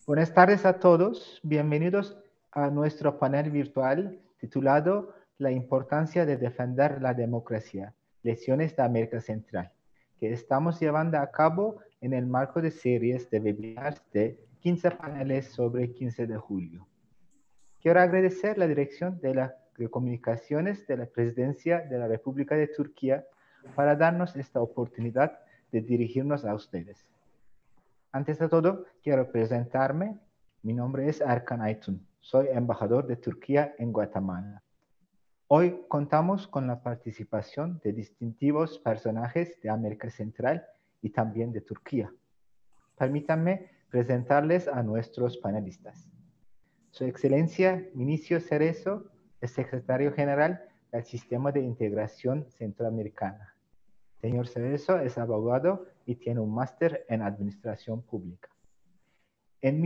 Buenas tardes a todos. Bienvenidos a nuestro panel virtual titulado La importancia de defender la democracia, lecciones de América Central, que estamos llevando a cabo en el marco de series de webinars de 15 paneles sobre 15 de julio. Quiero agradecer la dirección de comunicaciones de la Presidencia de la República de Turquía para darnos esta oportunidad de dirigirnos a ustedes. Antes de todo, quiero presentarme. Mi nombre es Erkan Aytun. Soy embajador de Turquía en Guatemala. Hoy contamos con la participación de distintivos personajes de América Central y también de Turquía. Permítanme presentarles a nuestros panelistas. Su Excelencia Vinicio Cerezo es Secretario General del Sistema de Integración Centroamericana. Señor Cerezo es abogado y tiene un máster en Administración Pública. En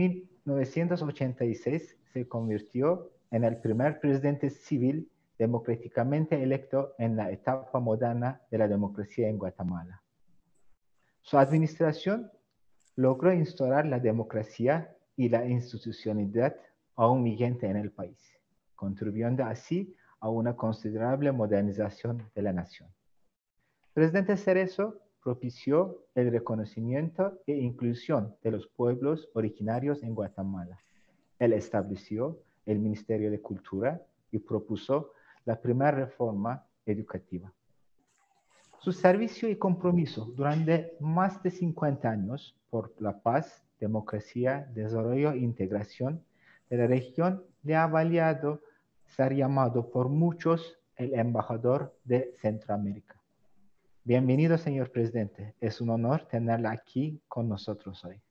1986 se convirtió en el primer presidente civil democráticamente electo en la etapa moderna de la democracia en Guatemala. Su administración logró instaurar la democracia y la institucionalidad aún vigente en el país, contribuyendo así a una considerable modernización de la nación. Presidente Cerezo propició el reconocimiento e inclusión de los pueblos originarios en Guatemala. Él estableció el Ministerio de Cultura y propuso la primera reforma educativa. Su servicio y compromiso durante más de 50 años por la paz, democracia, desarrollo e integración de la región le ha valido ser llamado por muchos el embajador de Centroamérica. Bienvenido, señor presidente. Es un honor tenerla aquí con nosotros hoy.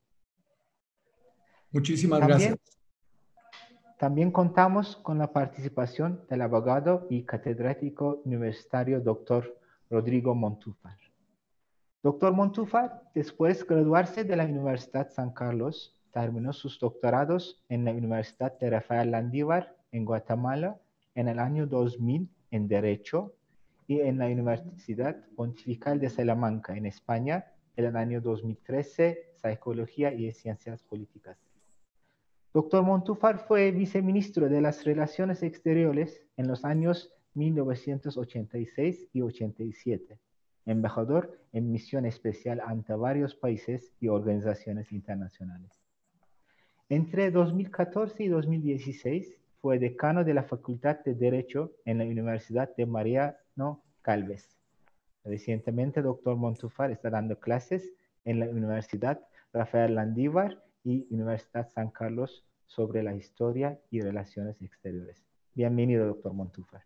Muchísimas gracias. También contamos con la participación del abogado y catedrático universitario Dr. Rodrigo Montúfar. Dr. Montúfar, después de graduarse de la Universidad San Carlos, terminó sus doctorados en la Universidad de Rafael Landívar en Guatemala en el año 2000 en Derecho y en la Universidad Pontifical de Salamanca, en España, en el año 2013, Psicología y Ciencias Políticas. Dr. Montúfar fue viceministro de las Relaciones Exteriores en los años 1986 y 87, embajador en misión especial ante varios países y organizaciones internacionales. Entre 2014 y 2016, fue decano de la Facultad de Derecho en la Universidad de Mariano Calves. Recientemente, Dr. Montúfar está dando clases en la Universidad Rafael Landívar y Universidad San Carlos sobre la historia y relaciones exteriores. Bienvenido, Dr. Montúfar.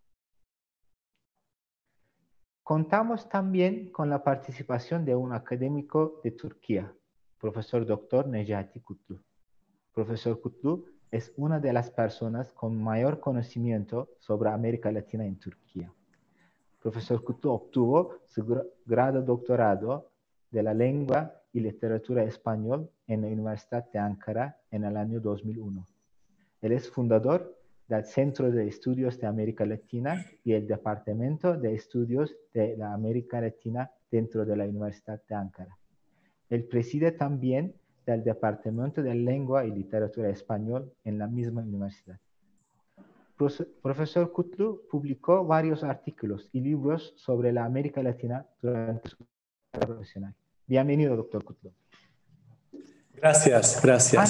Contamos también con la participación de un académico de Turquía, profesor Dr. Necati Kutlu. Profesor Kutlu es una de las personas con mayor conocimiento sobre América Latina en Turquía. Profesor Kutlu obtuvo su grado doctorado de la lengua y literatura español en la Universidad de Ankara en el año 2001. Él es fundador del Centro de Estudios de América Latina y el Departamento de Estudios de la América Latina dentro de la Universidad de Ankara. Él preside también del Departamento de Lengua y Literatura Español en la misma universidad. Profesor Kutlu publicó varios artículos y libros sobre la América Latina durante su carrera profesional. Bienvenido, doctor Kutlu. Gracias.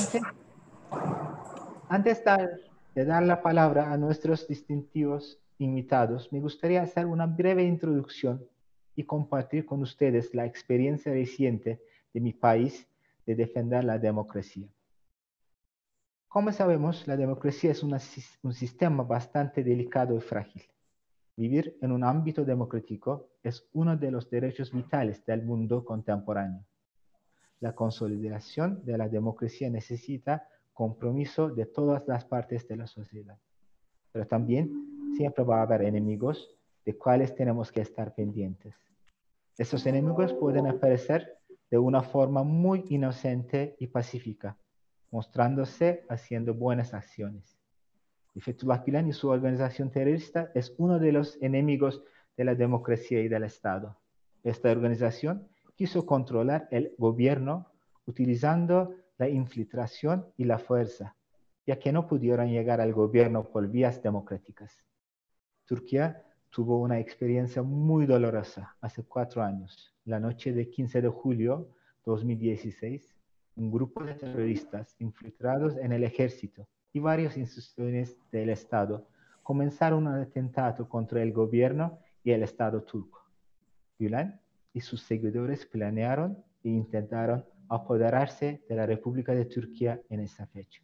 Antes de dar la palabra a nuestros distintivos invitados, me gustaría hacer una breve introducción y compartir con ustedes la experiencia reciente de mi país de defender la democracia. Como sabemos, la democracia es un sistema bastante delicado y frágil. Vivir en un ámbito democrático es uno de los derechos vitales del mundo contemporáneo. La consolidación de la democracia necesita compromiso de todas las partes de la sociedad. Pero también siempre va a haber enemigos de cuales tenemos que estar pendientes. Estos enemigos pueden aparecer de una forma muy inocente y pacífica, mostrándose haciendo buenas acciones. Y Fethullah Gülen y su organización terrorista es uno de los enemigos de la democracia y del Estado. Esta organización quiso controlar el gobierno utilizando la infiltración y la fuerza, ya que no pudieron llegar al gobierno por vías democráticas. Turquía tuvo una experiencia muy dolorosa hace 4 años. La noche del 15 de julio de 2016, un grupo de terroristas infiltrados en el ejército y varias instituciones del Estado comenzaron un atentado contra el gobierno y el Estado turco. Gülen y sus seguidores planearon e intentaron apoderarse de la República de Turquía en esa fecha.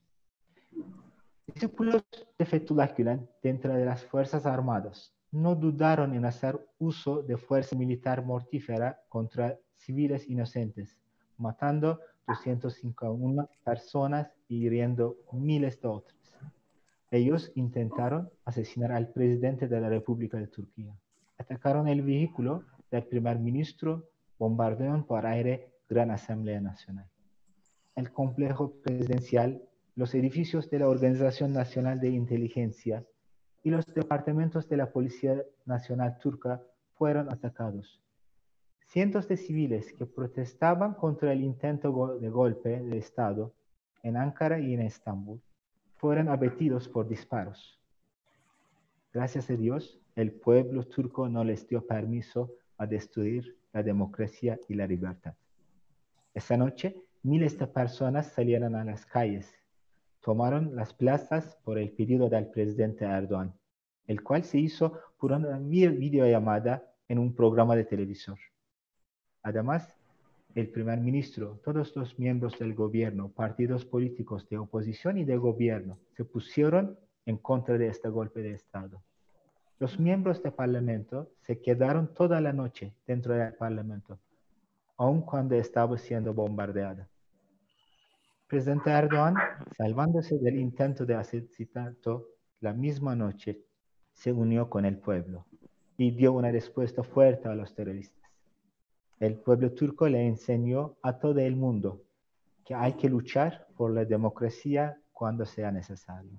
Discípulos de Fethullah Gülen dentro de las Fuerzas Armadas no dudaron en hacer uso de fuerza militar mortífera contra civiles inocentes, matando 251 personas y hiriendo miles de otras. Ellos intentaron asesinar al presidente de la República de Turquía. Atacaron el vehículo del primer ministro, bombardearon por aire Gran Asamblea Nacional. El complejo presidencial, los edificios de la Organización Nacional de Inteligencia y los departamentos de la Policía Nacional Turca fueron atacados. Cientos de civiles que protestaban contra el intento de golpe de Estado en Ankara y en Estambul fueron abatidos por disparos. Gracias a Dios, el pueblo turco no les dio permiso a destruir la democracia y la libertad. Esa noche, miles de personas salieron a las calles, tomaron las plazas por el pedido del presidente Erdogan, el cual se hizo por una videollamada en un programa de televisión. Además, el primer ministro, todos los miembros del gobierno, partidos políticos de oposición y de gobierno, se pusieron en contra de este golpe de Estado. Los miembros del Parlamento se quedaron toda la noche dentro del Parlamento, aun cuando estaba siendo bombardeada. Presidente Erdogan, salvándose del intento de asesinato la misma noche, se unió con el pueblo y dio una respuesta fuerte a los terroristas. El pueblo turco le enseñó a todo el mundo que hay que luchar por la democracia cuando sea necesario.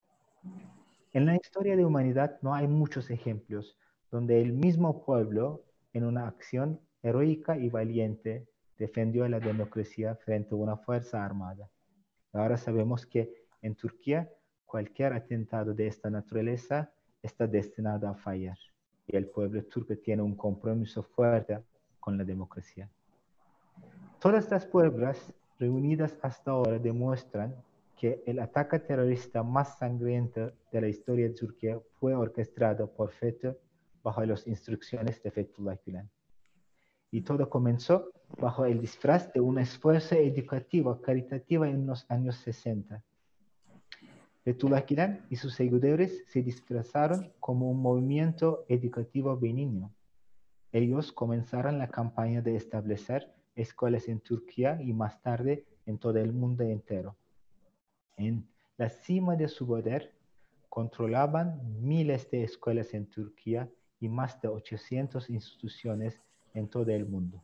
En la historia de la humanidad no hay muchos ejemplos donde el mismo pueblo, en una acción heroica y valiente, defendió la democracia frente a una fuerza armada. Ahora sabemos que en Turquía cualquier atentado de esta naturaleza está destinado a fallar y el pueblo turco tiene un compromiso fuerte con la democracia. Todas estas pruebas reunidas hasta ahora demuestran que el ataque terrorista más sangriento de la historia de Turquía fue orquestado por FETÖ bajo las instrucciones de Fethullah Gülen. Y todo comenzó bajo el disfraz de un esfuerzo educativo caritativo en los años 60. Fethullah Gülen y sus seguidores se disfrazaron como un movimiento educativo benigno. Ellos comenzaron la campaña de establecer escuelas en Turquía y más tarde en todo el mundo entero. En la cima de su poder, controlaban miles de escuelas en Turquía y más de 800 instituciones en todo el mundo.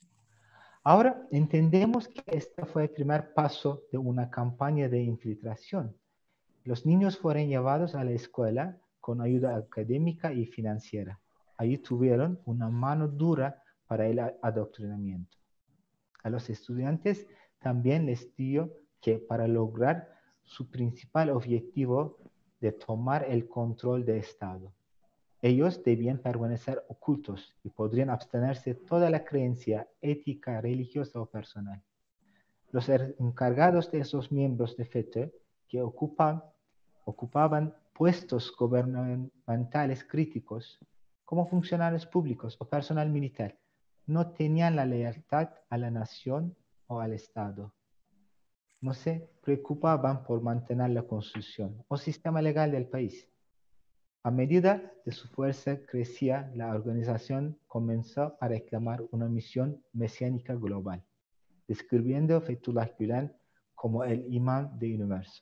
Ahora entendemos que este fue el primer paso de una campaña de infiltración. Los niños fueron llevados a la escuela con ayuda académica y financiera. Allí tuvieron una mano dura para el adoctrinamiento. A los estudiantes también les dio que para lograr su principal objetivo de tomar el control del Estado, ellos debían permanecer ocultos y podrían abstenerse de toda la creencia ética, religiosa o personal. Los encargados de esos miembros de FETÖ que ocupaban puestos gubernamentales críticos, como funcionarios públicos o personal militar, no tenían la lealtad a la nación o al Estado. No se preocupaban por mantener la constitución o sistema legal del país. A medida que su fuerza crecía, la organización comenzó a reclamar una misión mesiánica global, describiendo a Fethullah Gülen como el imán del universo.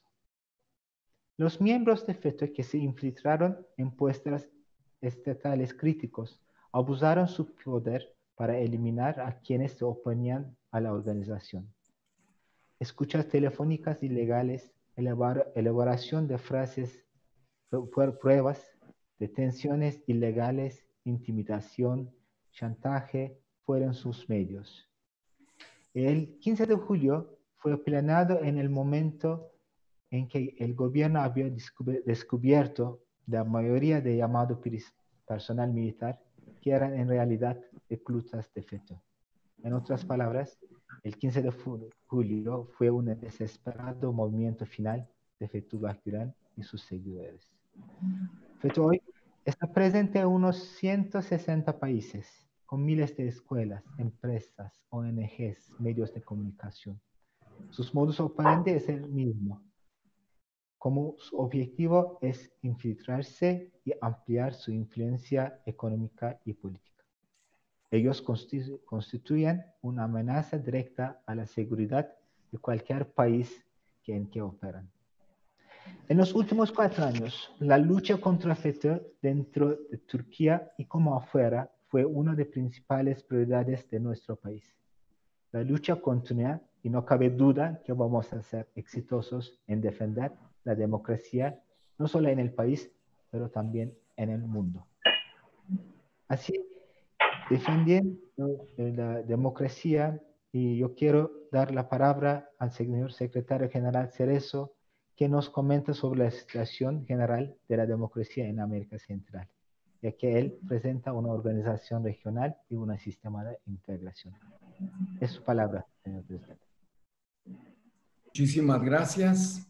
Los miembros de FETÖ que se infiltraron en puestos estatales críticos abusaron su poder para eliminar a quienes se oponían a la organización. Escuchas telefónicas ilegales, elaboración de frases, pruebas, detenciones ilegales, intimidación, chantaje fueron sus medios. El 15 de julio fue planeado en el momento en que el gobierno había descubierto la mayoría de llamado personal militar que eran en realidad reclutas de feto. En otras palabras, el 15 de julio fue un desesperado movimiento final de Fethullah Gülen y sus seguidores. FETÖ hoy está presente en unos 160 países, con miles de escuelas, empresas, ONGs, medios de comunicación. Sus modus operandi es el mismo. Como su objetivo es infiltrarse y ampliar su influencia económica y política. Ellos constituyen una amenaza directa a la seguridad de cualquier país en que operan. En los últimos 4 años, la lucha contra FETÖ dentro de Turquía y como afuera fue una de las principales prioridades de nuestro país. La lucha continúa y no cabe duda que vamos a ser exitosos en defender la democracia, no solo en el país, pero también en el mundo. Así, defendiendo la democracia, y yo quiero dar la palabra al señor secretario general Cerezo, que nos comenta sobre la situación general de la democracia en América Central, ya que él presenta una organización regional y un sistema de integración. Es su palabra, señor presidente. Muchísimas gracias.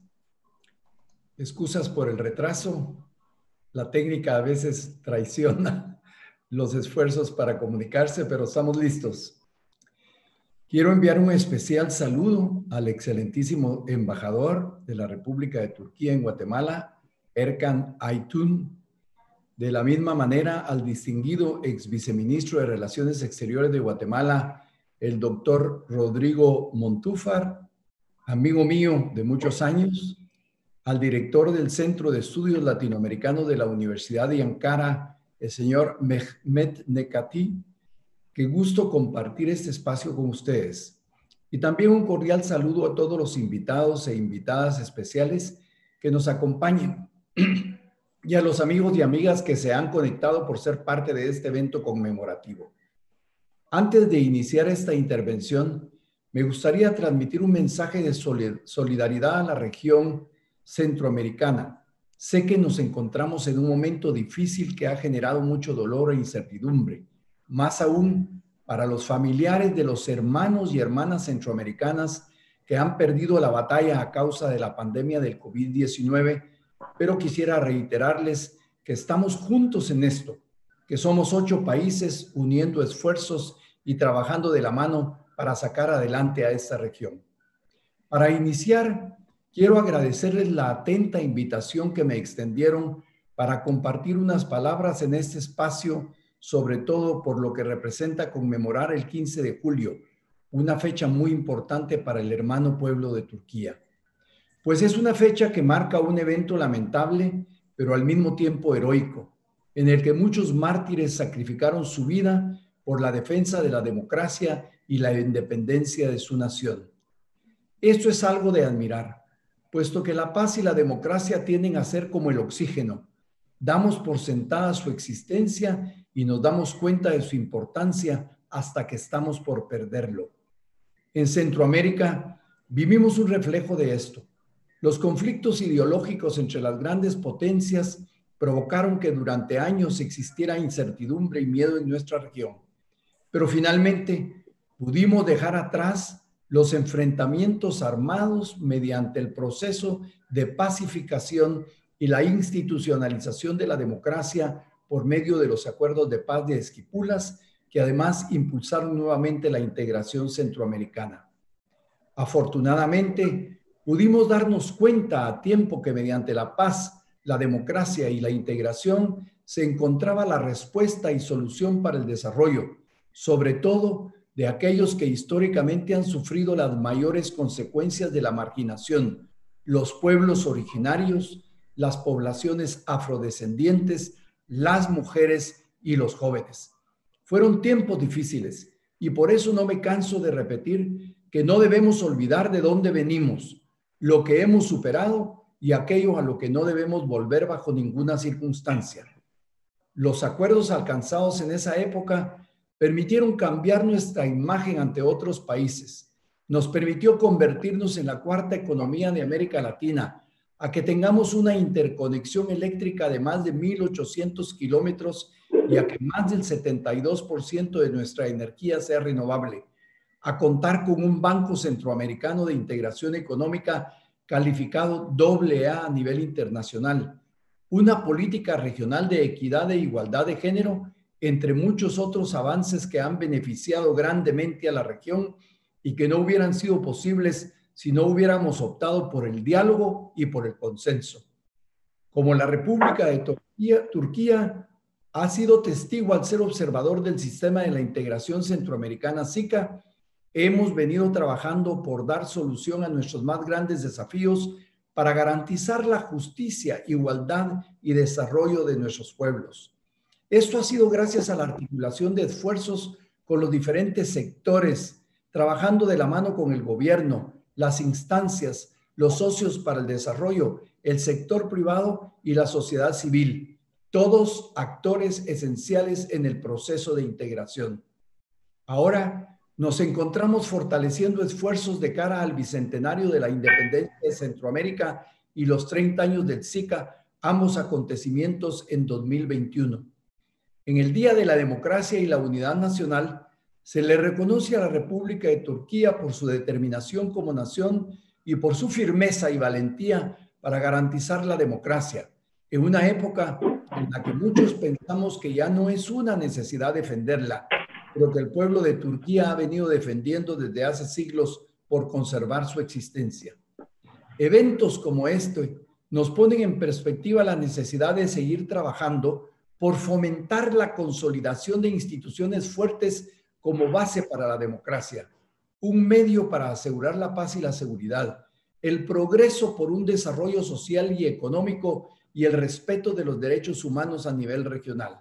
Excusas por el retraso. La técnica a veces traiciona los esfuerzos para comunicarse, pero estamos listos. Quiero enviar un especial saludo al excelentísimo embajador de la República de Turquía en Guatemala, Erkan Aytun. De la misma manera, al distinguido ex viceministro de Relaciones Exteriores de Guatemala, el doctor Rodrigo Montúfar, amigo mío de muchos años, al director del Centro de Estudios Latinoamericanos de la Universidad de Ankara, el señor Mehmet Nekati. Qué gusto compartir este espacio con ustedes. Y también un cordial saludo a todos los invitados e invitadas especiales que nos acompañan y a los amigos y amigas que se han conectado por ser parte de este evento conmemorativo. Antes de iniciar esta intervención, me gustaría transmitir un mensaje de solidaridad a la región centroamericana. Sé que nos encontramos en un momento difícil que ha generado mucho dolor e incertidumbre, más aún para los familiares de los hermanos y hermanas centroamericanas que han perdido la batalla a causa de la pandemia del COVID-19, pero quisiera reiterarles que estamos juntos en esto, que somos 8 países uniendo esfuerzos y trabajando de la mano para sacar adelante a esta región. Para iniciar, quiero agradecerles la atenta invitación que me extendieron para compartir unas palabras en este espacio, sobre todo por lo que representa conmemorar el 15 de julio, una fecha muy importante para el hermano pueblo de Turquía. Pues es una fecha que marca un evento lamentable, pero al mismo tiempo heroico, en el que muchos mártires sacrificaron su vida por la defensa de la democracia y la independencia de su nación. Esto es algo de admirar, puesto que la paz y la democracia tienden a ser como el oxígeno. Damos por sentada su existencia y nos damos cuenta de su importancia hasta que estamos por perderlo. En Centroamérica vivimos un reflejo de esto. Los conflictos ideológicos entre las grandes potencias provocaron que durante años existiera incertidumbre y miedo en nuestra región. Pero finalmente pudimos dejar atrás los enfrentamientos armados mediante el proceso de pacificación y la institucionalización de la democracia por medio de los acuerdos de paz de Esquipulas, que además impulsaron nuevamente la integración centroamericana. Afortunadamente, pudimos darnos cuenta a tiempo que mediante la paz, la democracia y la integración se encontraba la respuesta y solución para el desarrollo, sobre todo de aquellos que históricamente han sufrido las mayores consecuencias de la marginación, los pueblos originarios, las poblaciones afrodescendientes, las mujeres y los jóvenes. Fueron tiempos difíciles y por eso no me canso de repetir que no debemos olvidar de dónde venimos, lo que hemos superado y aquello a lo que no debemos volver bajo ninguna circunstancia. Los acuerdos alcanzados en esa época permitieron cambiar nuestra imagen ante otros países, nos permitió convertirnos en la cuarta economía de América Latina, a que tengamos una interconexión eléctrica de más de 1.800 kilómetros y a que más del 72% de nuestra energía sea renovable, a contar con un Banco Centroamericano de Integración Económica calificado AA a nivel internacional, una política regional de equidad e igualdad de género, entre muchos otros avances que han beneficiado grandemente a la región y que no hubieran sido posibles si no hubiéramos optado por el diálogo y por el consenso. Como la República de Turquía ha sido testigo al ser observador del sistema de la integración centroamericana SICA, hemos venido trabajando por dar solución a nuestros más grandes desafíos para garantizar la justicia, igualdad y desarrollo de nuestros pueblos. Esto ha sido gracias a la articulación de esfuerzos con los diferentes sectores, trabajando de la mano con el gobierno, las instancias, los socios para el desarrollo, el sector privado y la sociedad civil, todos actores esenciales en el proceso de integración. Ahora nos encontramos fortaleciendo esfuerzos de cara al bicentenario de la independencia de Centroamérica y los 30 años del SICA, ambos acontecimientos en 2021. En el Día de la Democracia y la Unidad Nacional, se le reconoce a la República de Turquía por su determinación como nación y por su firmeza y valentía para garantizar la democracia, en una época en la que muchos pensamos que ya no es una necesidad defenderla, pero que el pueblo de Turquía ha venido defendiendo desde hace siglos por conservar su existencia. Eventos como este nos ponen en perspectiva la necesidad de seguir trabajando por fomentar la consolidación de instituciones fuertes como base para la democracia, un medio para asegurar la paz y la seguridad, el progreso por un desarrollo social y económico y el respeto de los derechos humanos a nivel regional.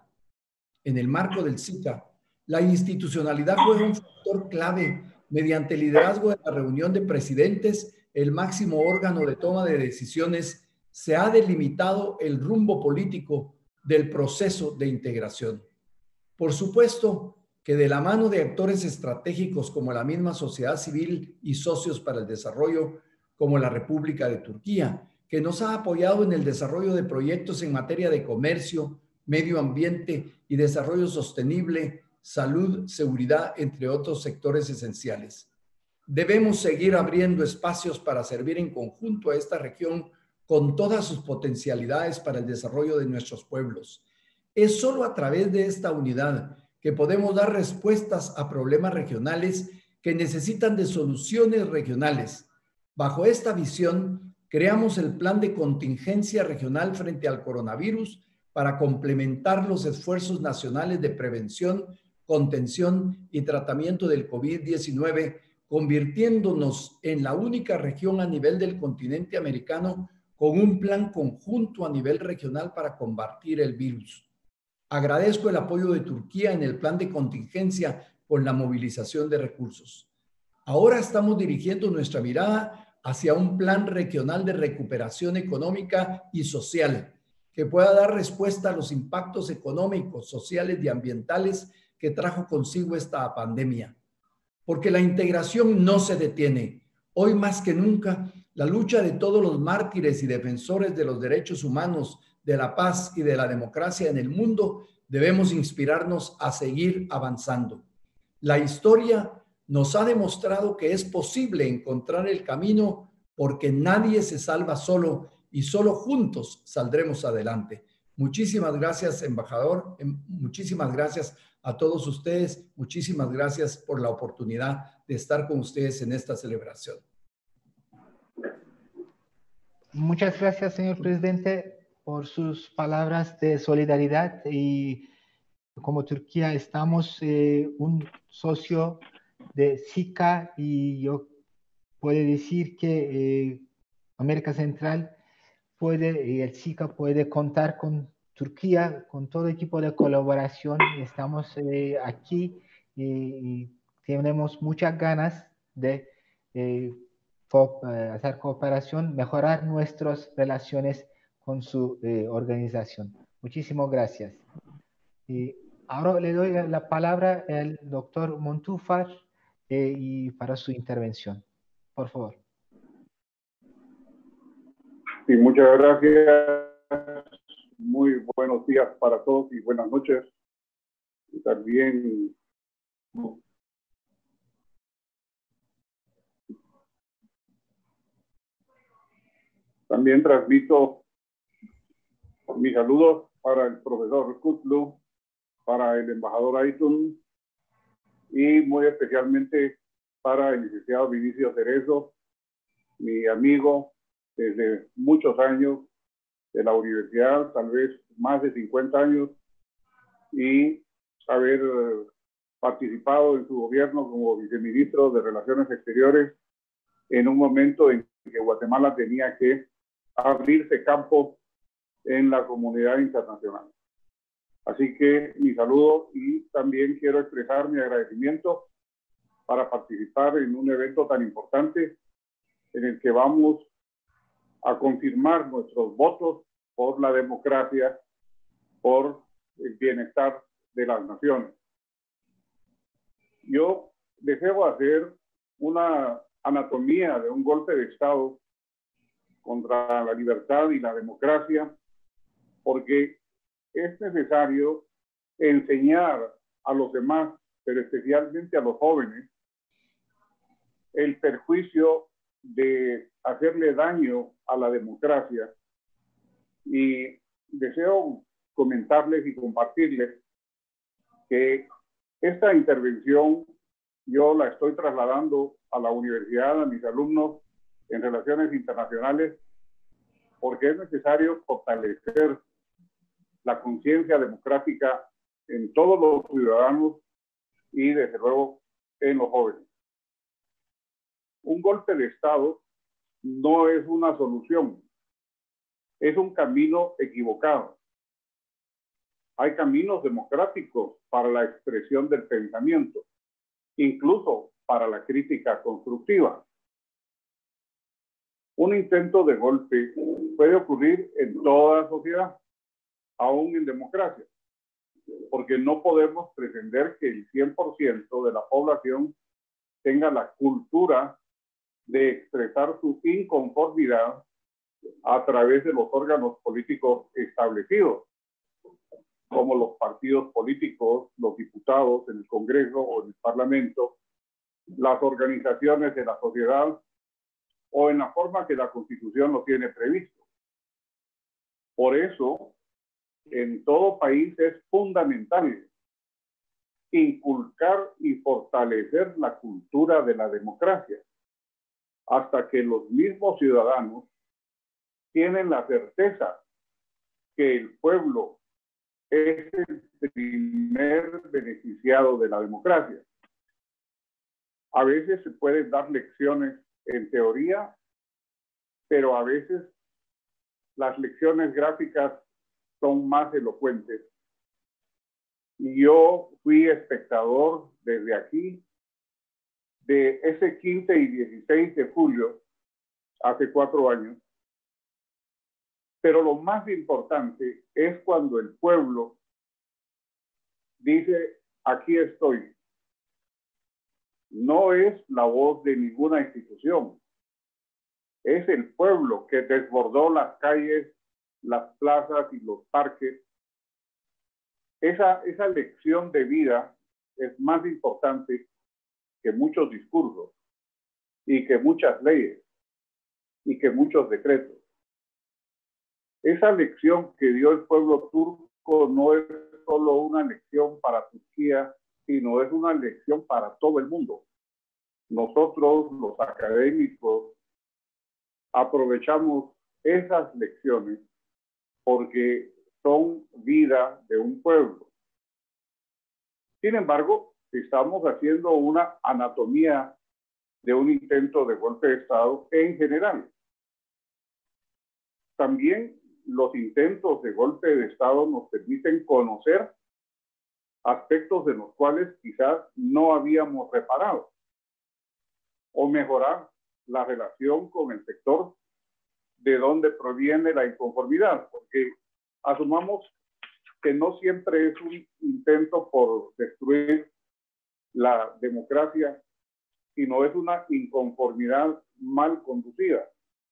En el marco del SICA, la institucionalidad juega un factor clave mediante el liderazgo de la reunión de presidentes, el máximo órgano de toma de decisiones. Se ha delimitado el rumbo político del proceso de integración. Por supuesto que de la mano de actores estratégicos como la misma sociedad civil y socios para el desarrollo, como la República de Turquía, que nos ha apoyado en el desarrollo de proyectos en materia de comercio, medio ambiente y desarrollo sostenible, salud, seguridad, entre otros sectores esenciales. Debemos seguir abriendo espacios para servir en conjunto a esta región con todas sus potencialidades para el desarrollo de nuestros pueblos. Es solo a través de esta unidad que podemos dar respuestas a problemas regionales que necesitan de soluciones regionales. Bajo esta visión, creamos el Plan de Contingencia Regional frente al coronavirus para complementar los esfuerzos nacionales de prevención, contención y tratamiento del COVID-19, convirtiéndonos en la única región a nivel del continente americano con un plan conjunto a nivel regional para combatir el virus. Agradezco el apoyo de Turquía en el plan de contingencia con la movilización de recursos. Ahora estamos dirigiendo nuestra mirada hacia un plan regional de recuperación económica y social que pueda dar respuesta a los impactos económicos, sociales y ambientales que trajo consigo esta pandemia. Porque la integración no se detiene. Hoy más que nunca, la lucha de todos los mártires y defensores de los derechos humanos, de la paz y de la democracia en el mundo, debemos inspirarnos a seguir avanzando. La historia nos ha demostrado que es posible encontrar el camino porque nadie se salva solo y solo juntos saldremos adelante. Muchísimas gracias, embajador. Muchísimas gracias a todos ustedes. Muchísimas gracias por la oportunidad de estar con ustedes en esta celebración. Muchas gracias, señor presidente, por sus palabras de solidaridad. Y como Turquía estamos un socio de SICA, y yo puedo decir que América Central y el SICA puede contar con Turquía, con todo equipo de colaboración. Estamos aquí y tenemos muchas ganas de hacer cooperación, mejorar nuestras relaciones con su organización. Muchísimas gracias. Y ahora le doy la palabra al doctor Montúfar, y para su intervención. Por favor. Sí, muchas gracias. Muy buenos días para todos y buenas noches. Y también transmito mis saludos para el profesor Kutlu, para el embajador Aytun y muy especialmente para el licenciado Vinicio Cerezo, mi amigo desde muchos años de la universidad, tal vez más de 50 años, y haber participado en su gobierno como viceministro de Relaciones Exteriores en un momento en que Guatemala tenía que abrirse campo en la comunidad internacional. Así que mi saludo y también quiero expresar mi agradecimiento para participar en un evento tan importante en el que vamos a confirmar nuestros votos por la democracia, por el bienestar de las naciones. Yo deseo hacer una anatomía de un golpe de Estado contra la libertad y la democracia, porque es necesario enseñar a los demás, pero especialmente a los jóvenes, el perjuicio de hacerle daño a la democracia. Y deseo comentarles y compartirles que esta intervención yo la estoy trasladando a la universidad, a mis alumnos en relaciones internacionales, porque es necesario fortalecer la conciencia democrática en todos los ciudadanos y desde luego en los jóvenes. Un golpe de Estado no es una solución, es un camino equivocado. Hay caminos democráticos para la expresión del pensamiento, incluso para la crítica constructiva. Un intento de golpe puede ocurrir en toda sociedad, aún en democracia, porque no podemos pretender que el 100% de la población tenga la cultura de expresar su inconformidad a través de los órganos políticos establecidos, como los partidos políticos, los diputados en el Congreso o en el Parlamento, las organizaciones de la sociedad o en la forma que la Constitución lo tiene previsto. Por eso, en todo país es fundamental inculcar y fortalecer la cultura de la democracia, hasta que los mismos ciudadanos tienen la certeza que el pueblo es el primer beneficiado de la democracia. A veces se pueden dar lecciones en teoría, pero a veces las lecciones gráficas son más elocuentes. Y yo fui espectador desde aquí de ese 15 y 16 de julio, hace 4 años. Pero lo más importante es cuando el pueblo dice, aquí estoy. No es la voz de ninguna institución. Es el pueblo que desbordó las calles, las plazas y los parques. Esa lección de vida es más importante que muchos discursos y que muchas leyes y que muchos decretos. Esa lección que dio el pueblo turco no es solo una lección para Turquía, sino es una lección para todo el mundo. Nosotros, los académicos, aprovechamos esas lecciones porque son vida de un pueblo. Sin embargo, estamos haciendo una anatomía de un intento de golpe de Estado en general. También los intentos de golpe de Estado nos permiten conocer aspectos de los cuales quizás no habíamos reparado o mejorar la relación con el sector de donde proviene la inconformidad, porque asumamos que no siempre es un intento por destruir la democracia, sino es una inconformidad mal conducida.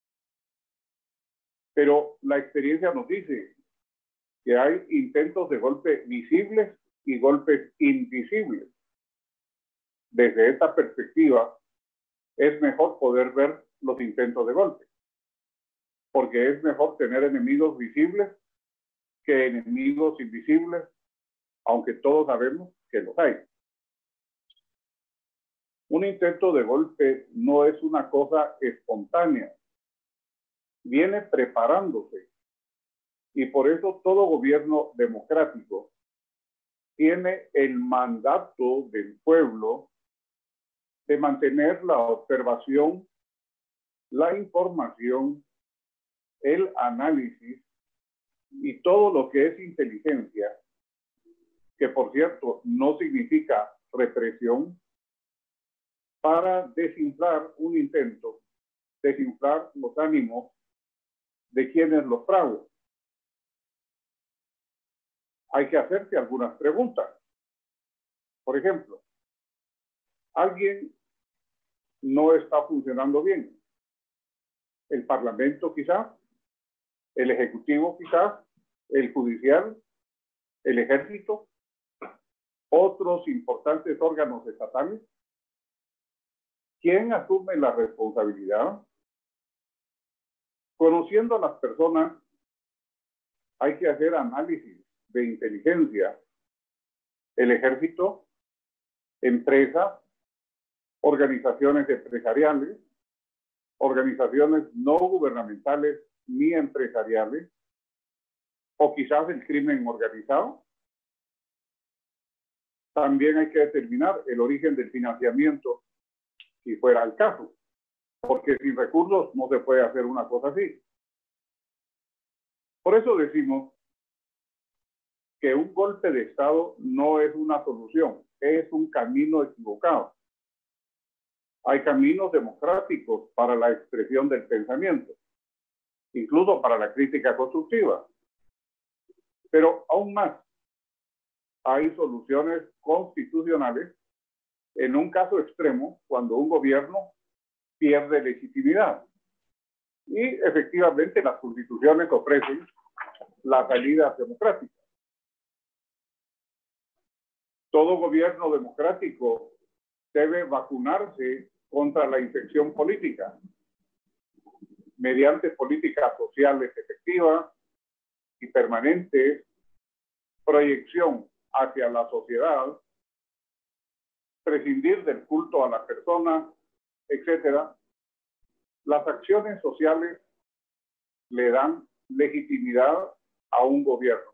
Pero la experiencia nos dice que hay intentos de golpe visibles y golpes invisibles. Desde esta perspectiva, es mejor poder ver los intentos de golpe, porque es mejor tener enemigos visibles que enemigos invisibles, aunque todos sabemos que los hay. Un intento de golpe no es una cosa espontánea, viene preparándose, y por eso todo gobierno democrático tiene el mandato del pueblo de mantener la observación, la información, el análisis y todo lo que es inteligencia, que por cierto no significa represión, para desinflar un intento, desinflar los ánimos de quienes los fraguan. Hay que hacerse algunas preguntas. Por ejemplo, alguien no está funcionando bien. El Parlamento quizás, el Ejecutivo quizás, el Judicial, el Ejército, otros importantes órganos estatales. ¿Quién asume la responsabilidad? Conociendo a las personas, hay que hacer análisis de inteligencia. El Ejército, empresas, organizaciones empresariales, organizaciones no gubernamentales ni empresariales, o quizás el crimen organizado. También hay que determinar el origen del financiamiento, si fuera el caso, porque sin recursos no se puede hacer una cosa así. Por eso decimos que un golpe de Estado no es una solución, es un camino equivocado. Hay caminos democráticos para la expresión del pensamiento, incluso para la crítica constructiva. Pero aún más, hay soluciones constitucionales en un caso extremo cuando un gobierno pierde legitimidad. Y efectivamente las constituciones ofrecen la salida democrática. Todo gobierno democrático debe vacunarse contra la infección política mediante políticas sociales efectivas y permanentes, proyección hacia la sociedad, prescindir del culto a la persona, etc. Las acciones sociales le dan legitimidad a un gobierno.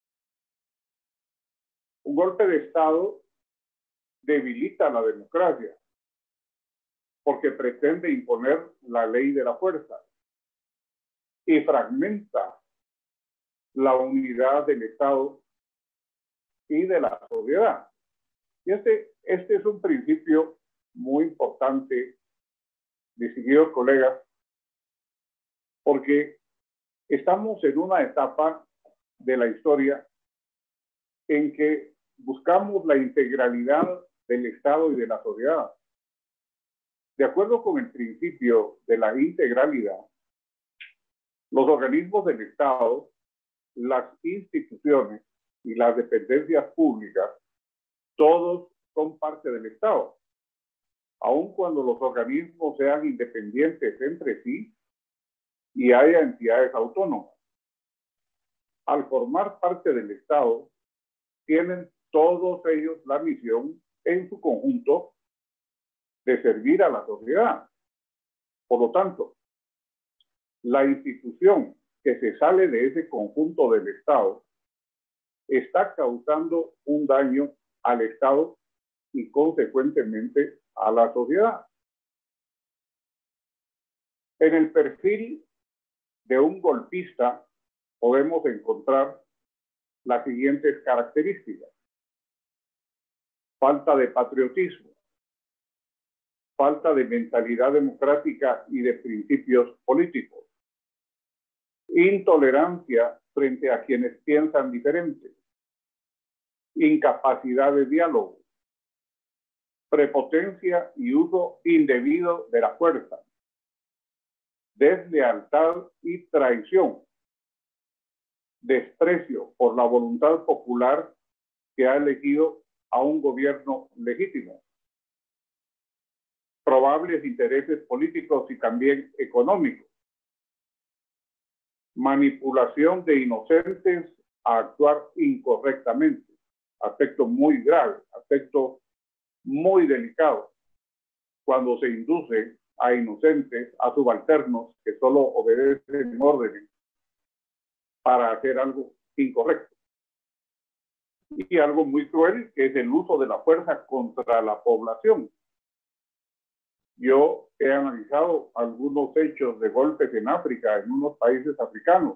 Un golpe de Estado debilita la democracia porque pretende imponer la ley de la fuerza y fragmenta la unidad del Estado y de la sociedad. Y este es un principio muy importante, distinguidos colegas, porque estamos en una etapa de la historia en que buscamos la integralidad del Estado y de la sociedad. De acuerdo con el principio de la integralidad, los organismos del Estado, las instituciones y las dependencias públicas, todos son parte del Estado, aun cuando los organismos sean independientes entre sí y haya entidades autónomas. Al formar parte del Estado, tienen todos ellos la misión en su conjunto de servir a la sociedad. Por lo tanto, la institución que se sale de ese conjunto del Estado está causando un daño al Estado y consecuentemente a la sociedad. En el perfil de un golpista podemos encontrar las siguientes características: falta de patriotismo, falta de mentalidad democrática y de principios políticos, intolerancia frente a quienes piensan diferente, incapacidad de diálogo, prepotencia y uso indebido de la fuerza, deslealtad y traición, desprecio por la voluntad popular que ha elegido a un gobierno legítimo, probables intereses políticos y también económicos, manipulación de inocentes a actuar incorrectamente, aspecto muy grave, aspecto muy delicado, cuando se induce a inocentes, a subalternos que solo obedecen órdenes para hacer algo incorrecto. Y algo muy cruel, que es el uso de la fuerza contra la población. Yo he analizado algunos hechos de golpes en África, en unos países africanos,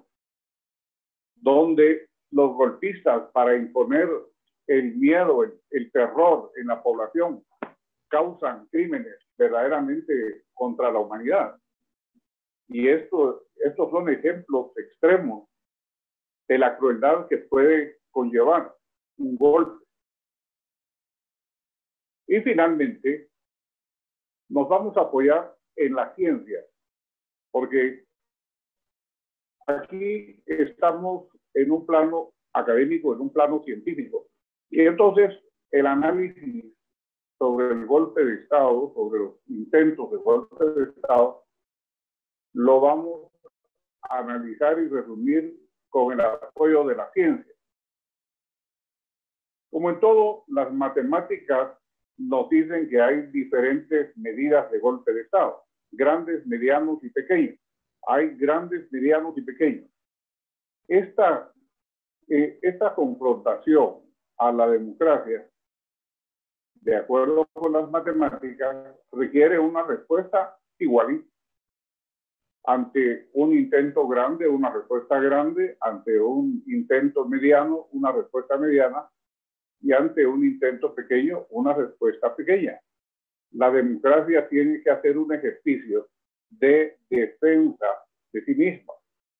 donde los golpistas, para imponer el miedo, el terror en la población, causan crímenes verdaderamente contra la humanidad. Y estos son ejemplos extremos de la crueldad que puede conllevar un golpe. Y finalmente, nos vamos a apoyar en la ciencia, porque aquí estamos en un plano académico, en un plano científico. Y entonces el análisis sobre el golpe de Estado, sobre los intentos de golpe de Estado, lo vamos a analizar y resumir con el apoyo de la ciencia. Como en todo, las matemáticas nos dicen que hay diferentes medidas de golpe de Estado, grandes, medianos y pequeños. Hay grandes, medianos y pequeños. Esta confrontación a la democracia, de acuerdo con las matemáticas, requiere una respuesta igualita. Ante un intento grande, una respuesta grande; ante un intento mediano, una respuesta mediana; y ante un intento pequeño, una respuesta pequeña. La democracia tiene que hacer un ejercicio de defensa de sí misma.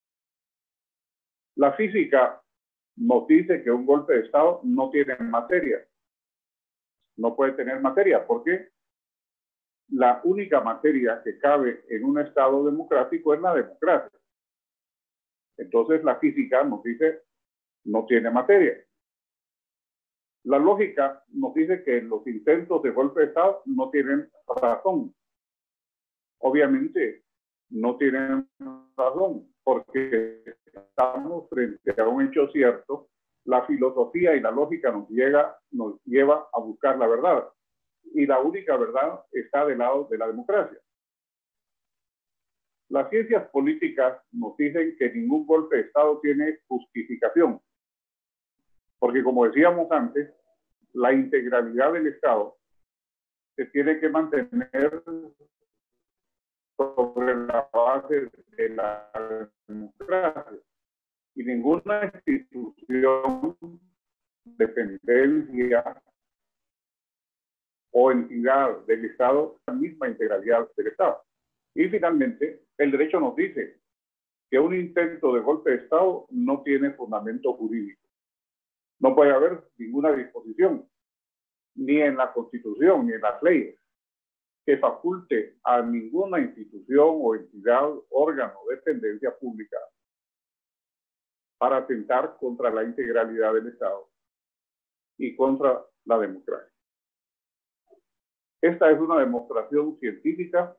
La física nos dice que un golpe de Estado no tiene materia. No puede tener materia, porque la única materia que cabe en un Estado democrático es la democracia. Entonces la física nos dice no tiene materia. La lógica nos dice que los intentos de golpe de Estado no tienen razón. Obviamente no tienen razón, porque estamos frente a un hecho cierto. La filosofía y la lógica nos lleva a buscar la verdad. Y la única verdad está del lado de la democracia. Las ciencias políticas nos dicen que ningún golpe de Estado tiene justificación. Porque, como decíamos antes, la integralidad del Estado se tiene que mantener sobre la base de la democracia. Y ninguna institución, dependencia o entidad del Estado, la misma integralidad del Estado. Y finalmente, el derecho nos dice que un intento de golpe de Estado no tiene fundamento jurídico. No puede haber ninguna disposición, ni en la Constitución, ni en las leyes, que faculte a ninguna institución o entidad, órgano, dependencia pública para atentar contra la integralidad del Estado y contra la democracia. Esta es una demostración científica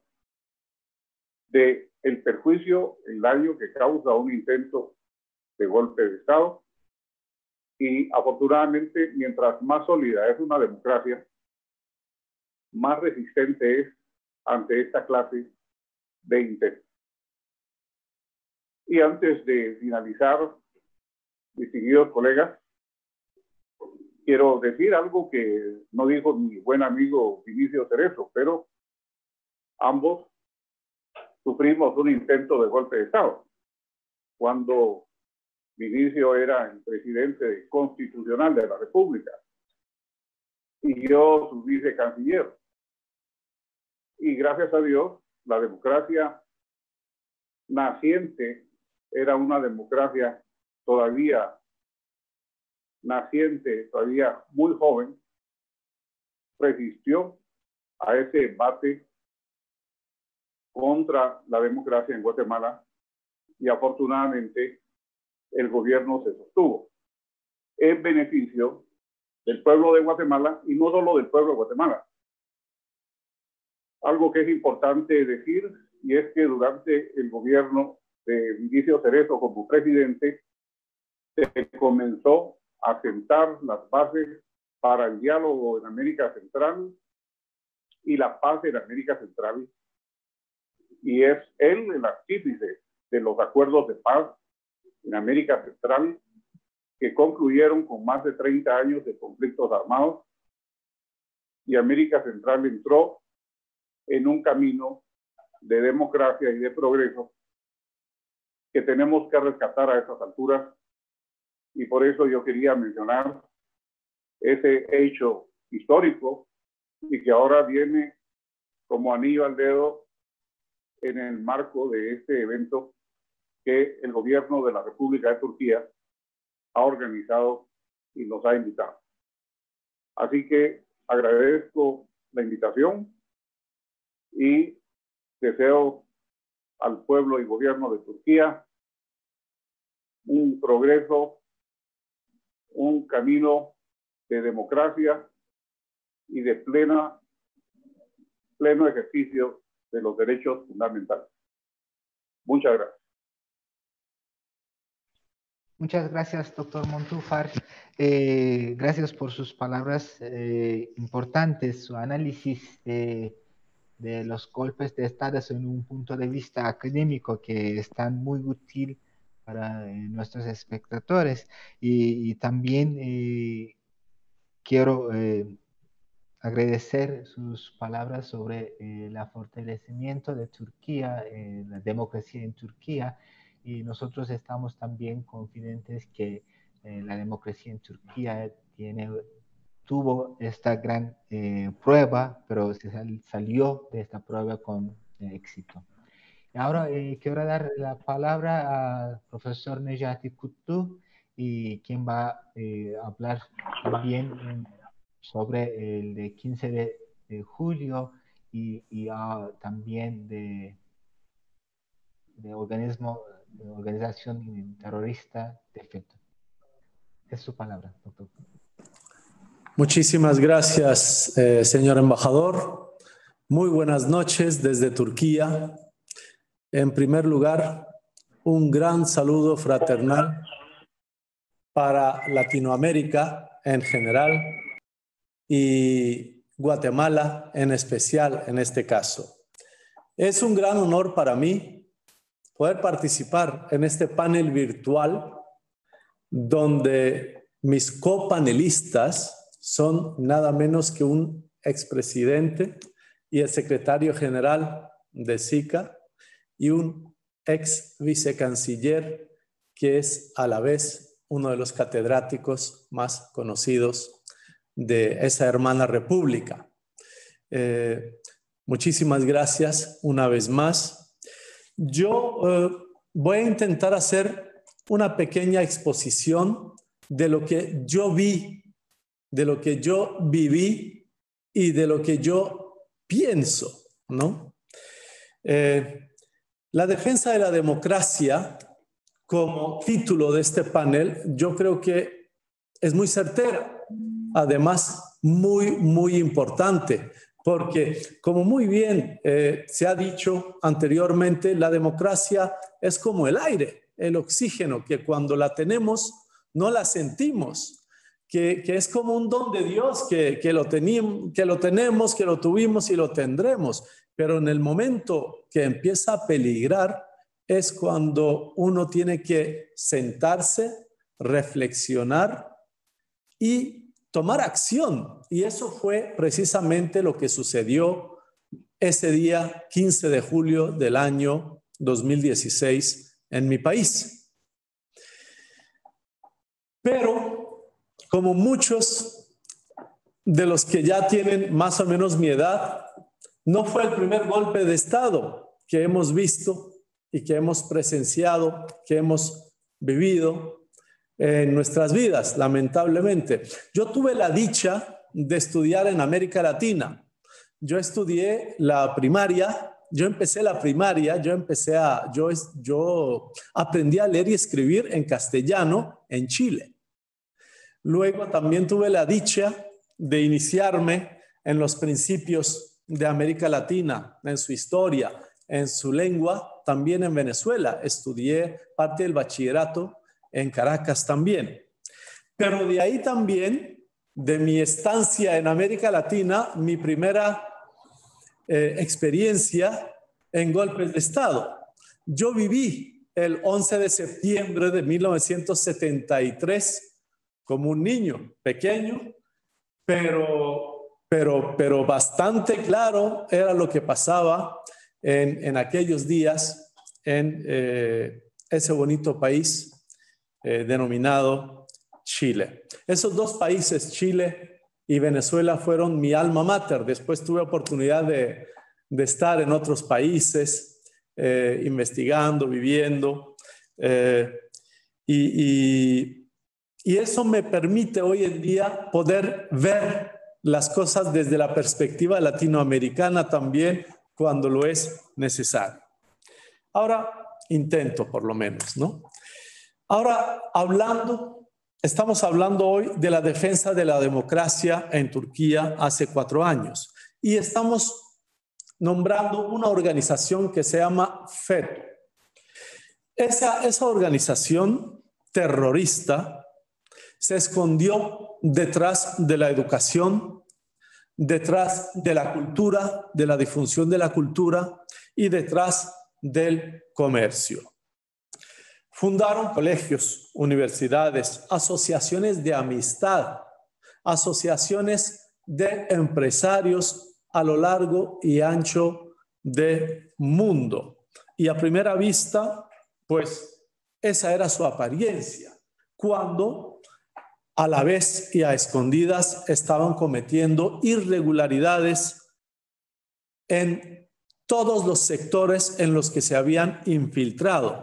del perjuicio, el daño que causa un intento de golpe de Estado. Y afortunadamente, mientras más sólida es una democracia, más resistente es ante esta clase de intentos. Y antes de finalizar, distinguidos colegas, quiero decir algo que no dijo mi buen amigo Vinicio Cerezo, pero ambos sufrimos un intento de golpe de Estado. Cuando Vinicio era el presidente constitucional de la República y yo su vicecanciller. Y gracias a Dios, la democracia naciente era una democracia todavía naciente, todavía muy joven, resistió a ese embate contra la democracia en Guatemala y afortunadamente el gobierno se sostuvo en beneficio del pueblo de Guatemala y no solo del pueblo de Guatemala. Algo que es importante decir y es que durante el gobierno de Vinicio Cerezo como presidente se comenzó a sentar las bases para el diálogo en América Central y la paz en América Central, y es él el artífice de los acuerdos de paz en América Central que concluyeron con más de 30 años de conflictos armados, y América Central entró en un camino de democracia y de progreso que tenemos que rescatar a esas alturas, y por eso yo quería mencionar ese hecho histórico y que ahora viene como anillo al dedo en el marco de este evento que el gobierno de la República de Turquía ha organizado y nos ha invitado. Así que agradezco la invitación y deseo al pueblo y gobierno de Turquía un progreso, un camino de democracia y de pleno ejercicio de los derechos fundamentales. Muchas gracias. Muchas gracias, doctor Montúfar. Gracias por sus palabras importantes, su análisis de los golpes de Estado en un punto de vista académico que es tan muy útil para nuestros espectadores. Y también quiero agradecer sus palabras sobre el fortalecimiento de Turquía, la democracia en Turquía, y nosotros estamos también confidentes que la democracia en Turquía tuvo esta gran prueba, pero se salió de esta prueba con éxito. Y ahora quiero dar la palabra al profesor Necati Kutlu, y quien va a hablar también sobre el de 15 de julio y también de organización terrorista de FETÖ. Es su palabra, doctor. Muchísimas gracias, señor embajador. Muy buenas noches desde Turquía. En primer lugar, un gran saludo fraternal para Latinoamérica en general y Guatemala en especial en este caso. Es un gran honor para mí poder participar en este panel virtual donde mis copanelistas son nada menos que un expresidente y el secretario general de SICA y un ex vicecanciller que es a la vez uno de los catedráticos más conocidos de esa hermana república. Muchísimas gracias una vez más. Yo voy a intentar hacer una pequeña exposición de lo que yo vi, de lo que yo viví y de lo que yo pienso, ¿no? La defensa de la democracia, como título de este panel, yo creo que es muy certera. Además, muy importante, porque como muy bien se ha dicho anteriormente, la democracia es como el aire, el oxígeno, que cuando la tenemos no la sentimos, que es como un don de Dios, que lo tenemos, que lo tuvimos y lo tendremos, pero en el momento que empieza a peligrar es cuando uno tiene que sentarse, reflexionar y tomar acción, y eso fue precisamente lo que sucedió ese día 15 de julio del año 2016 en mi país. Pero como muchos de los que ya tienen más o menos mi edad, no fue el primer golpe de Estado que hemos visto y que hemos presenciado, que hemos vivido en nuestras vidas, lamentablemente. Yo tuve la dicha de estudiar en América Latina. yo estudié la primaria, yo empecé la primaria, yo aprendí a leer y escribir en castellano en Chile. Luego también tuve la dicha de iniciarme en los principios de América Latina, en su historia, en su lengua, también en Venezuela. Estudié parte del bachillerato en Caracas también. Pero de ahí también, de mi estancia en América Latina, mi primera experiencia en golpes de Estado. Yo viví el 11 de septiembre de 1973 como un niño pequeño, pero bastante claro era lo que pasaba en aquellos días en ese bonito país denominado Chile. Esos dos países, Chile y Venezuela, fueron mi alma mater. Después tuve oportunidad de estar en otros países, investigando, viviendo, y eso me permite hoy en día poder ver las cosas desde la perspectiva latinoamericana también cuando lo es necesario. Ahora intento por lo menos, ¿no? Ahora estamos hablando hoy de la defensa de la democracia en Turquía hace 4 años y estamos nombrando una organización que se llama FETÖ. Esa organización terrorista se escondió detrás de la educación, detrás de la cultura, de la difusión de la cultura y detrás del comercio. Fundaron colegios, universidades, asociaciones de amistad, asociaciones de empresarios a lo largo y ancho del mundo. Y a primera vista, pues esa era su apariencia, cuando a la vez y a escondidas estaban cometiendo irregularidades en todos los sectores en los que se habían infiltrado.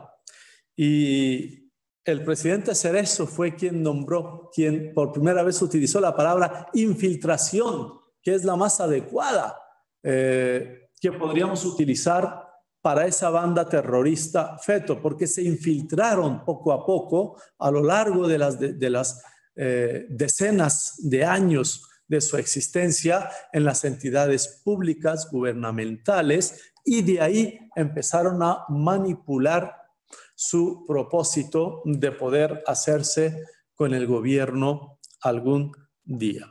Y el presidente Cerezo fue quien por primera vez utilizó la palabra infiltración, que es la más adecuada que podríamos utilizar para esa banda terrorista FETÖ, porque se infiltraron poco a poco a lo largo de las decenas de años de su existencia en las entidades públicas, gubernamentales, y de ahí empezaron a manipular su propósito de poder hacerse con el gobierno algún día.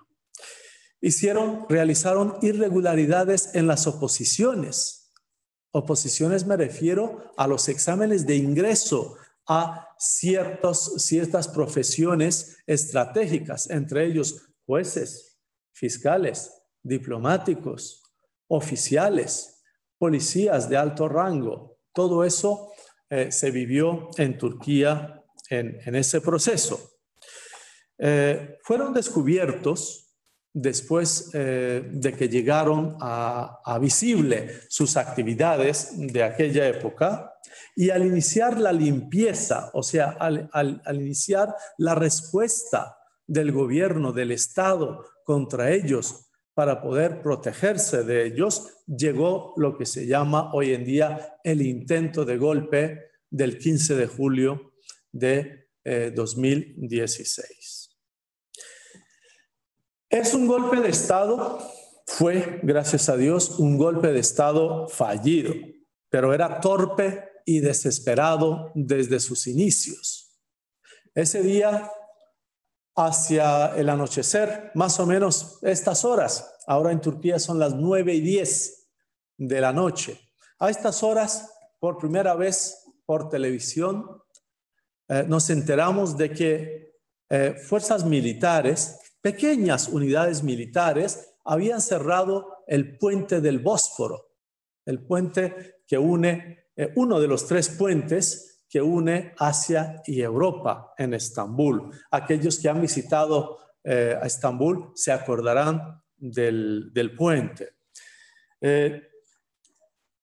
Realizaron irregularidades en las oposiciones. Oposiciones me refiero a los exámenes de ingreso a ciertas profesiones estratégicas, entre ellos jueces, fiscales, diplomáticos, oficiales, policías de alto rango. Todo eso se vivió en Turquía en ese proceso. Fueron descubiertos después de que llegaron a visible sus actividades de aquella época, y al iniciar la limpieza, o sea, al iniciar la respuesta del gobierno, del Estado contra ellos para poder protegerse de ellos, llegó lo que se llama hoy en día el intento de golpe del 15 de julio de 2016. Es un golpe de Estado, fue, gracias a Dios, un golpe de Estado fallido, pero era torpe y desesperado desde sus inicios. Ese día, hacia el anochecer, más o menos estas horas, ahora en Turquía son las 9:10 de la noche. A estas horas, por primera vez por televisión, nos enteramos de que fuerzas militares, pequeñas unidades militares, habían cerrado el puente del Bósforo, el puente que une, uno de los 3 puentes que une Asia y Europa en Estambul. Aquellos que han visitado a Estambul se acordarán del puente.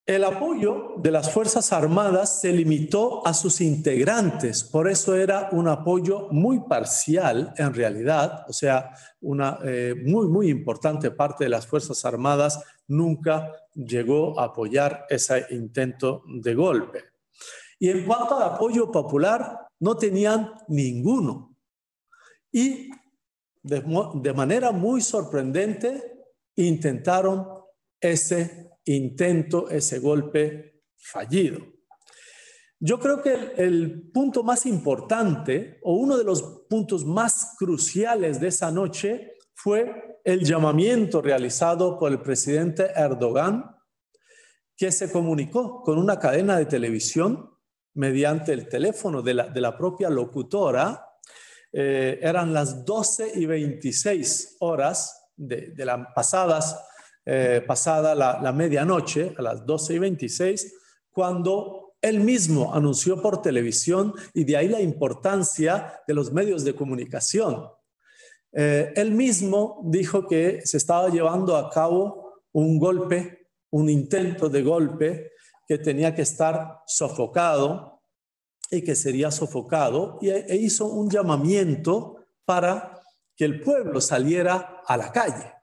El apoyo de las Fuerzas Armadas se limitó a sus integrantes, por eso era un apoyo muy parcial en realidad, o sea, una muy importante parte de las Fuerzas Armadas nunca llegó a apoyar ese intento de golpe. Y en cuanto al apoyo popular, no tenían ninguno. Y de manera muy sorprendente intentaron ese intento, ese golpe fallido. Yo creo que el punto más importante o uno de los puntos más cruciales de esa noche fue el llamamiento realizado por el presidente Erdogan, que se comunicó con una cadena de televisión mediante el teléfono de la propia locutora. Eran las 12:26 de la pasada la medianoche, a las 12:26, cuando él mismo anunció por televisión, y de ahí la importancia de los medios de comunicación. Él mismo dijo que se estaba llevando a cabo un golpe, un intento de golpe que tenía que estar sofocado y que sería sofocado, e hizo un llamamiento para que el pueblo saliera a la calle.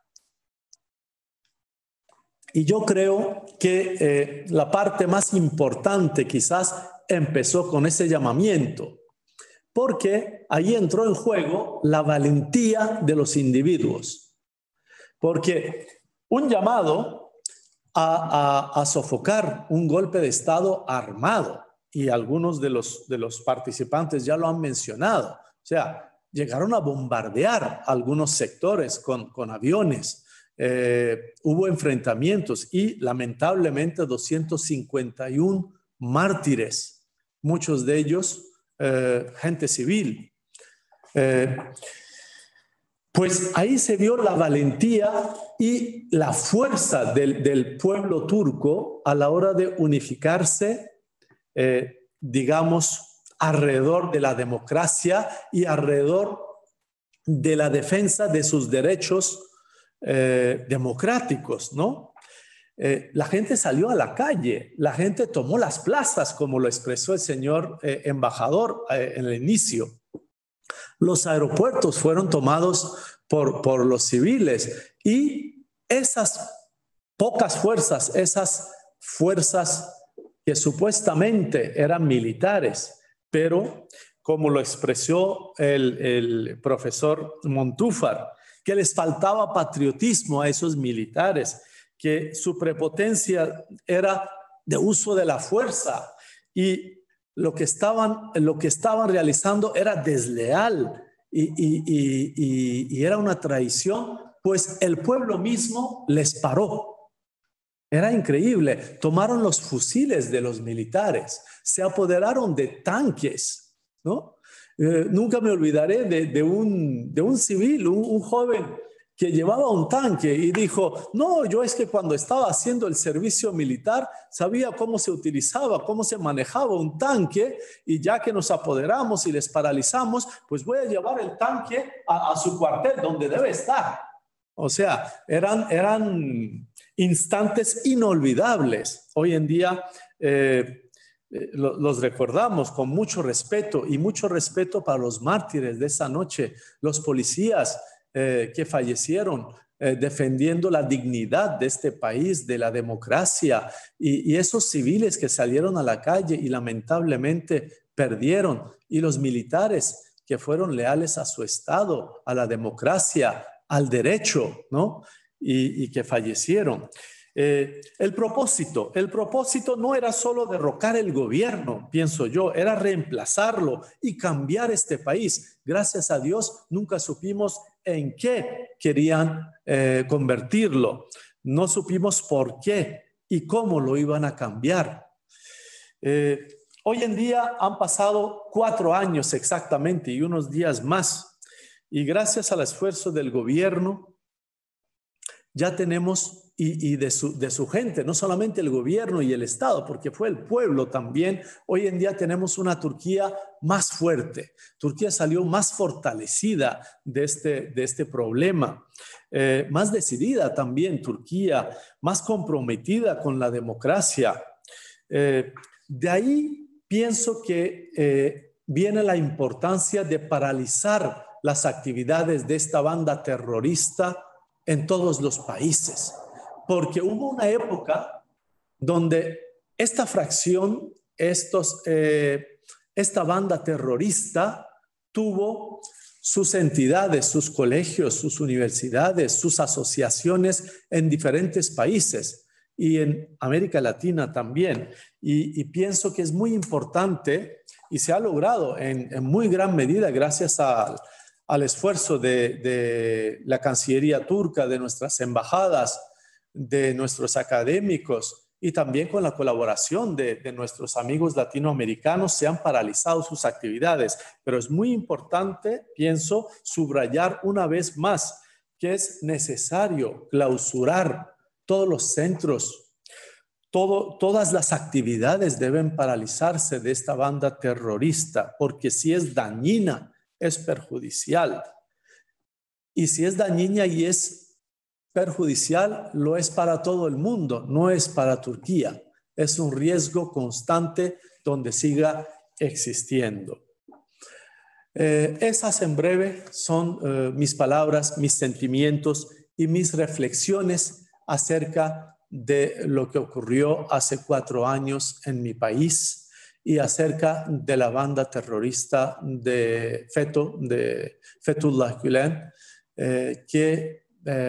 Y yo creo que la parte más importante quizás empezó con ese llamamiento, porque ahí entró en juego la valentía de los individuos. Porque un llamado a sofocar un golpe de Estado armado, y algunos de los participantes ya lo han mencionado, o sea, llegaron a bombardear algunos sectores con aviones. Hubo enfrentamientos y lamentablemente 251 mártires, muchos de ellos gente civil. Pues ahí se vio la valentía y la fuerza del pueblo turco a la hora de unificarse, digamos, alrededor de la democracia y alrededor de la defensa de sus derechos democráticos, ¿no? La gente salió a la calle, la gente tomó las plazas, como lo expresó el señor embajador en el inicio. Los aeropuertos fueron tomados por los civiles, y esas pocas fuerzas, esas fuerzas que supuestamente eran militares, pero como lo expresó el profesor Montúfar, que les faltaba patriotismo a esos militares, que su prepotencia era de uso de la fuerza, y lo que estaban realizando era desleal y era una traición, pues el pueblo mismo les paró. Era increíble. Tomaron los fusiles de los militares, se apoderaron de tanques, ¿no? Nunca me olvidaré de un civil, un joven que llevaba un tanque y dijo: no, yo es que cuando estaba haciendo el servicio militar sabía cómo se utilizaba, cómo se manejaba un tanque, y ya que nos apoderamos y les paralizamos, pues voy a llevar el tanque a su cuartel donde debe estar. O sea, eran instantes inolvidables. Hoy en día los recordamos con mucho respeto, y mucho respeto para los mártires de esa noche, los policías que fallecieron defendiendo la dignidad de este país, de la democracia, y esos civiles que salieron a la calle y lamentablemente perdieron, y los militares que fueron leales a su Estado, a la democracia, al derecho, ¿no? Y que fallecieron. El propósito no era solo derrocar el gobierno, pienso yo, era reemplazarlo y cambiar este país. Gracias a Dios nunca supimos en qué querían convertirlo. No supimos por qué y cómo lo iban a cambiar. Hoy en día han pasado 4 años exactamente y unos días más. Y gracias al esfuerzo del gobierno ya tenemos y de su gente, no solamente el gobierno y el Estado, porque fue el pueblo también. Hoy en día tenemos una Turquía más fuerte. Turquía salió más fortalecida de este problema, más decidida también Turquía, más comprometida con la democracia. De ahí pienso que viene la importancia de paralizar las actividades de esta banda terrorista en todos los países, porque hubo una época donde esta fracción, esta banda terrorista tuvo sus entidades, sus colegios, sus universidades, sus asociaciones en diferentes países y en América Latina también. Y pienso que es muy importante y se ha logrado en muy gran medida gracias al esfuerzo de la Cancillería turca, de nuestras embajadas, de nuestros académicos y también con la colaboración de nuestros amigos latinoamericanos. Se han paralizado sus actividades, pero es muy importante, pienso, subrayar una vez más que es necesario clausurar todos los centros. Todas las actividades deben paralizarse de esta banda terrorista, porque si es dañina, es perjudicial. Y si es dañina y es perjudicial, lo es para todo el mundo, no es para Turquía. Es un riesgo constante donde siga existiendo. Esas en breve son mis palabras, mis sentimientos y mis reflexiones acerca de lo que ocurrió hace 4 años en mi país y acerca de la banda terrorista de Fethullah Gülen, que,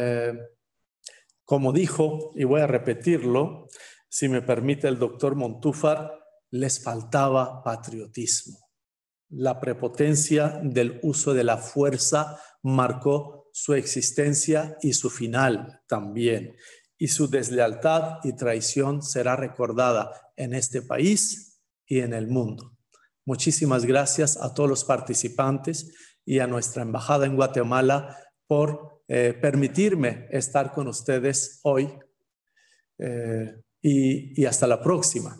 como dijo, y voy a repetirlo, si me permite el doctor Montúfar, les faltaba patriotismo. La prepotencia del uso de la fuerza marcó su existencia y su final también. Y su deslealtad y traición será recordada en este país y en el mundo. Muchísimas gracias a todos los participantes y a nuestra embajada en Guatemala por permitirme estar con ustedes hoy. Y hasta la próxima.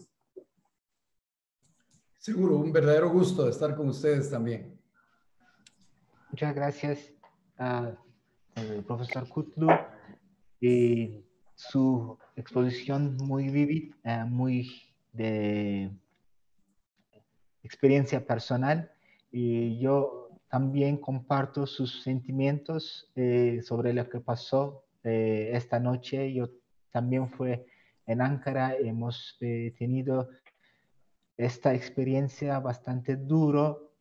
Seguro, un verdadero gusto de estar con ustedes también. Muchas gracias al profesor Kutlu y su exposición muy vívida, muy de experiencia personal, y yo también comparto sus sentimientos sobre lo que pasó esta noche. Yo también fui en Ankara, hemos tenido esta experiencia bastante duro.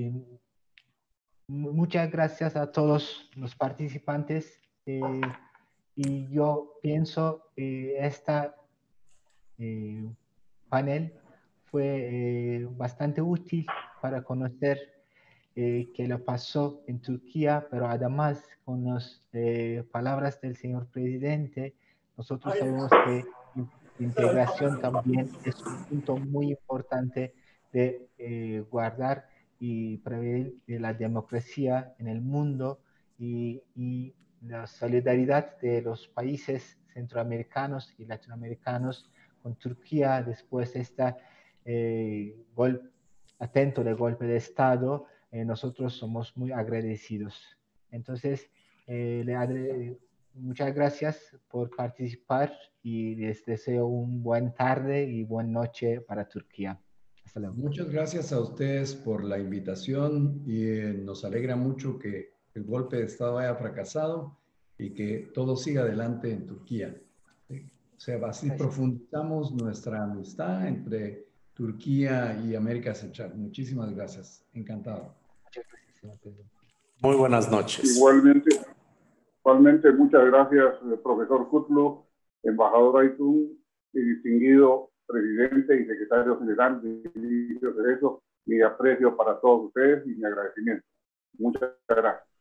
Muchas gracias a todos los participantes y yo pienso esta panel fue bastante útil para conocer qué lo pasó en Turquía, pero además con las palabras del señor presidente, nosotros sabemos que integración también es un punto muy importante de guardar y prever la democracia en el mundo y la solidaridad de los países centroamericanos y latinoamericanos con Turquía después de este atento de golpe de Estado. Nosotros somos muy agradecidos. Entonces, muchas gracias por participar y les deseo un buen tarde y buena noche para Turquía. Hasta luego. Muchas gracias a ustedes por la invitación y nos alegra mucho que el golpe de Estado haya fracasado y que todo siga adelante en Turquía. O sea, así profundizamos nuestra amistad entre Turquía y América Central. Muchísimas gracias. Encantado. Muchas gracias, señor presidente. Muy buenas noches. Igualmente muchas gracias, profesor Kutlu, embajador Aytun y distinguido presidente y secretario general de Servicios de Cerezo. Mi aprecio para todos ustedes y mi agradecimiento. Muchas gracias.